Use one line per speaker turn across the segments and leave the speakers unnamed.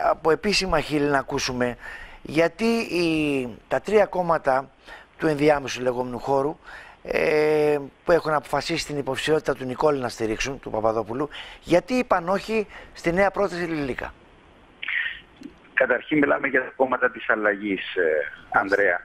από επίσημα χείλη να ακούσουμε γιατί τα τρία κόμματα του ενδιάμεσου λεγόμενου χώρου που έχουν αποφασίσει την υποψηφιότητα του Νικόλη να στηρίξουν, του Παπαδόπουλου, γιατί είπαν όχι στη νέα πρόταση Λιλίκα.
Καταρχήν μιλάμε για τα κόμματα της αλλαγής, Ανδρέα.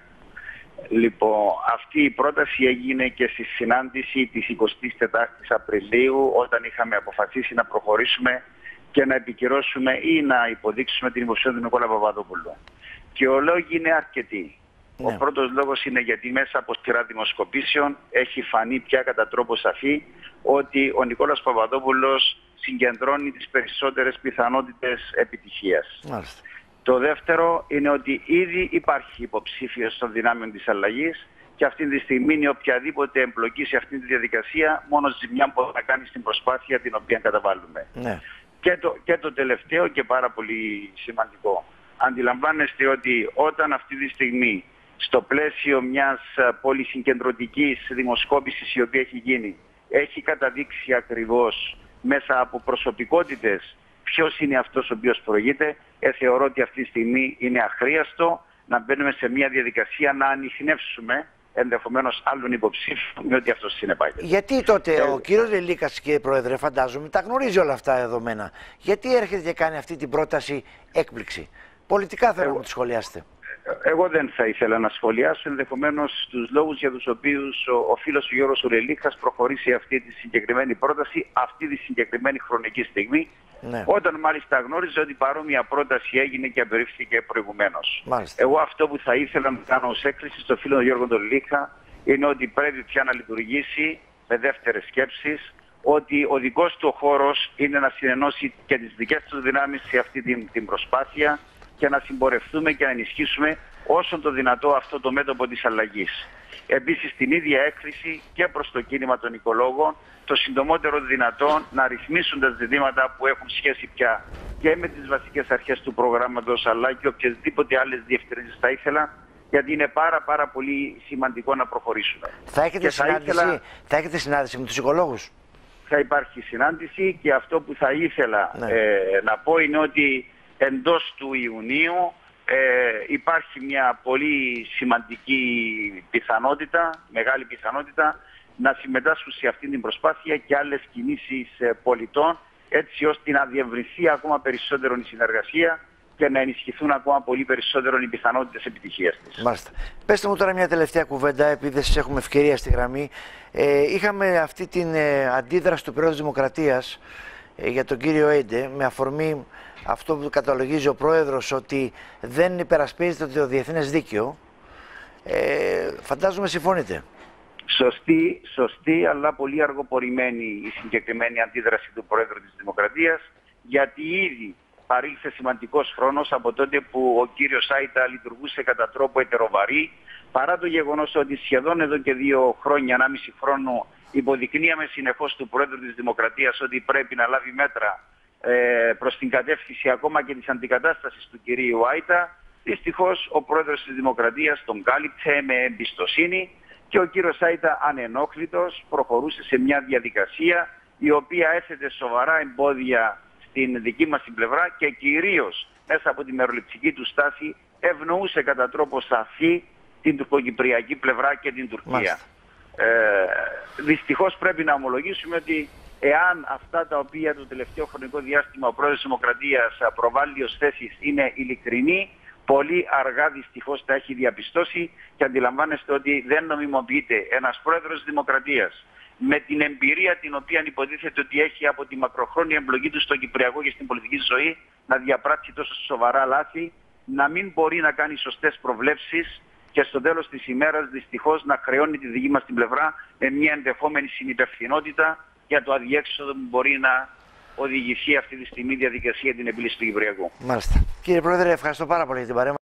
Λοιπόν, αυτή η πρόταση έγινε και στη συνάντηση της 24ης Απριλίου, όταν είχαμε αποφασίσει να προχωρήσουμε και να επικυρώσουμε ή να υποδείξουμε την υποψηφιότητα του Νικόλα Παπαδόπουλου. Και ο λόγοι είναι αρκετοί. Ο πρώτος λόγος είναι γιατί μέσα από σειρά δημοσκοπήσεων έχει φανεί πια κατά τρόπο σαφή ότι ο Νικόλας Παπαδόπουλος συγκεντρώνει τις περισσότερες πιθανότητες επιτυχίας.
Μάλιστα.
Το δεύτερο είναι ότι ήδη υπάρχει υποψήφιος των δυνάμεων της αλλαγής και αυτή τη στιγμή είναι οποιαδήποτε εμπλοκή σε αυτή τη διαδικασία μόνο ζημιά μπορεί να κάνει στην προσπάθεια την οποία καταβάλουμε. Ναι. Και το τελευταίο και πάρα πολύ σημαντικό. Αντιλαμβάνεστε ότι όταν αυτή τη στιγμή στο πλαίσιο μιας πολυσυγκεντρωτικής δημοσκόπησης η οποία έχει γίνει έχει καταδείξει ακριβώς μέσα από προσωπικότητες ποιος είναι αυτός ο οποίος προηγείται, θεωρώ ότι αυτή τη στιγμή είναι αχρίαστο να μπαίνουμε σε μια διαδικασία να ανιχνεύσουμε ενδεχομένως άλλων υποψήφιων με ό,τι αυτό συνεπάγεται.
Γιατί τότε ο κύριος Λιλίκας, κύριε Πρόεδρε, φαντάζομαι, τα γνωρίζει όλα αυτά δεδομένα. Γιατί έρχεται και κάνει αυτή την πρόταση έκπληξη? Πολιτικά θέλω να τη σχολιάσετε.
Εγώ δεν θα ήθελα να σχολιάσω ενδεχομένως τους λόγους για τους οποίους ο φίλος του Γιώργος Λιλίκας προχωρήσει αυτή τη συγκεκριμένη πρόταση, αυτή τη συγκεκριμένη χρονική στιγμή, όταν μάλιστα γνώριζε ότι παρόμοια πρόταση έγινε και απερίφθηκε προηγουμένως. Εγώ αυτό που θα ήθελα να κάνω ως έκκληση στο φίλο του Γιώργου Λιλίκα είναι ότι πρέπει πια να λειτουργήσει με δεύτερες σκέψεις, ότι ο δικός του χώρος είναι να συνενώσει και τις δικές του δυνάμεις σε αυτή την προσπάθεια και να συμπορευτούμε και να ενισχύσουμε όσο το δυνατό αυτό το μέτωπο της αλλαγής. Επίσης την ίδια έκκληση και προς το κίνημα των οικολόγων, το συντομότερο δυνατόν να ρυθμίσουν τα ζητήματα που έχουν σχέση πια και με τις βασικές αρχές του προγράμματος αλλά και οποιασδήποτε άλλες διευκρινήσεις θα ήθελα, γιατί είναι πάρα πολύ σημαντικό να προχωρήσουμε.
Θα έχετε συνάντηση με τους οικολόγους?
Θα υπάρχει συνάντηση και αυτό που θα ήθελα να πω είναι ότι εντός του Ιουνίου υπάρχει μια πολύ σημαντική πιθανότητα, μεγάλη πιθανότητα, να συμμετάσχουν σε αυτή την προσπάθεια και άλλες κινήσεις πολιτών, έτσι ώστε να διευρυνθεί ακόμα περισσότερο η συνεργασία και να ενισχυθούν ακόμα πολύ περισσότερο οι πιθανότητες επιτυχίας της.
Μάλιστα. Πέστε μου τώρα μια τελευταία κουβέντα, επειδή δεν σας έχουμε ευκαιρία στη γραμμή. Είχαμε αυτή την αντίδραση του Πρόεδρου της Δημοκρατίας για τον κύριο Έιντε, με αφορμή αυτό που καταλογίζει ο Πρόεδρος, ότι δεν υπερασπίζεται το διεθνές δίκαιο. Φαντάζομαι συμφωνείτε.
Σωστή, αλλά πολύ αργοπορημένη η συγκεκριμένη αντίδραση του Πρόεδρου της Δημοκρατίας, γιατί ήδη παρήλθε σημαντικός χρόνος από τότε που ο κύριος Σάιτα λειτουργούσε κατά τρόπο ετεροβαρή, παρά το γεγονός ότι σχεδόν εδώ και 2 χρόνια, 1,5 χρόνο, υποδεικνύαμε συνεχώς του Πρόεδρου της Δημοκρατίας ότι πρέπει να λάβει μέτρα προς την κατεύθυνση ακόμα και της αντικατάστασης του κυρίου Άιτα. Δυστυχώς ο Πρόεδρος της Δημοκρατίας τον κάλυψε με εμπιστοσύνη και ο κύριος Άιτα ανενόχλητος προχωρούσε σε μια διαδικασία η οποία έθετε σοβαρά εμπόδια στην δική μας την πλευρά και κυρίως μέσα από τη μεροληπτική του στάση ευνοούσε κατά τρόπο σαφή την τουρκοκυπριακή πλευρά και την Τουρκία. Δυστυχώς πρέπει να ομολογήσουμε ότι εάν αυτά τα οποία το τελευταίο χρονικό διάστημα ο Πρόεδρος της Δημοκρατίας προβάλλει ως θέσεις είναι ειλικρινή, πολύ αργά δυστυχώς τα έχει διαπιστώσει και αντιλαμβάνεστε ότι δεν νομιμοποιείται ένας Πρόεδρος της Δημοκρατίας με την εμπειρία την οποία υποτίθεται ότι έχει από τη μακροχρόνια εμπλοκή του στο κυπριακό και στην πολιτική ζωή να διαπράξει τόσο σοβαρά λάθη, να μην μπορεί να κάνει σωστές προβλέψεις και στο τέλος της ημέρας δυστυχώς να χρεώνει τη δική μας την πλευρά με μια ενδεχόμενη συνυπευθυνότητα για το αδιέξοδο που μπορεί να οδηγηθεί αυτή τη στιγμή η διαδικασία την επίλυση του Κυπριακού.
Μάλιστα. Κύριε Πρόεδρε, ευχαριστώ πάρα πολύ για την παρέμβαση.